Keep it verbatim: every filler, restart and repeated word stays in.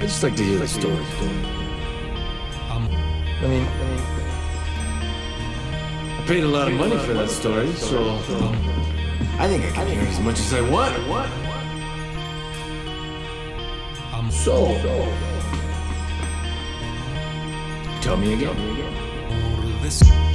I just like to hear the story. I mean, I paid a lot of money for that story, so I think I can hear as much as I want. So, tell me again.